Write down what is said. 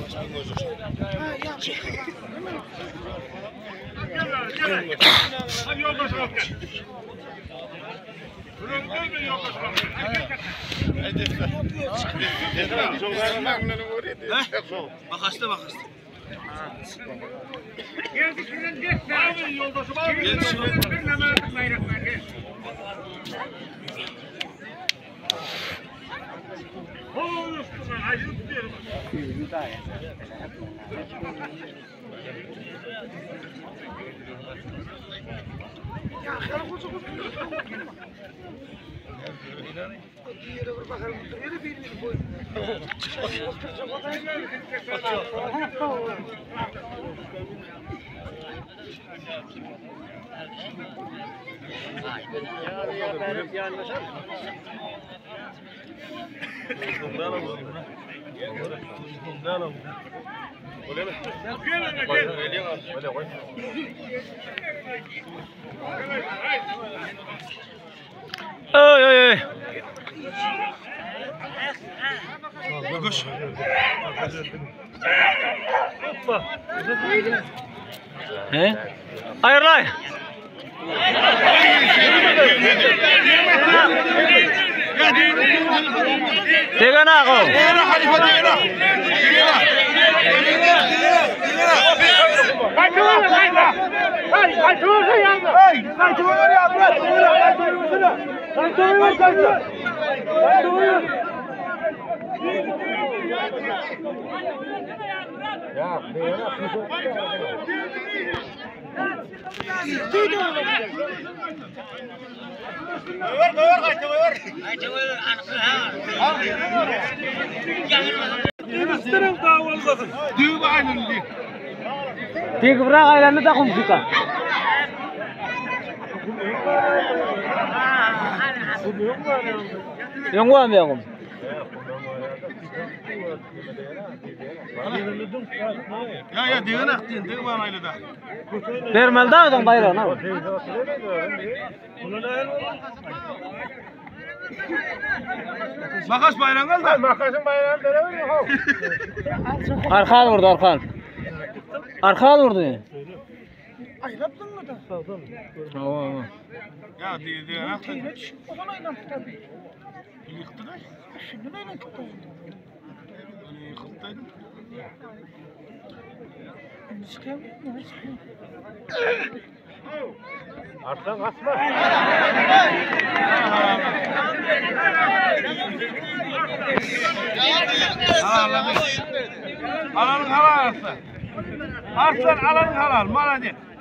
Bakastı. Ay. Koş. He? Ayırlay. Tegan ako. Tiga berapa kali anda tak kumpulan? Yang gua ambil aku. Ya dia nak dia mana itu dah? Termal dah dong bayar na. Makas bayram kaldı. Makasın bayram beraber yok. Arkan vurdu arkan. Arkan vurdu. Ayraptın mı da? Tamam. Ya diye ne yaptın? O zaman aynaktı tabii. Yıktı da. Şimdi ne aynaktı? Yıkıttaydım. Sıkıyor mu? Arkan asma. Alanın halal. Arslan alanın halal. Malacı.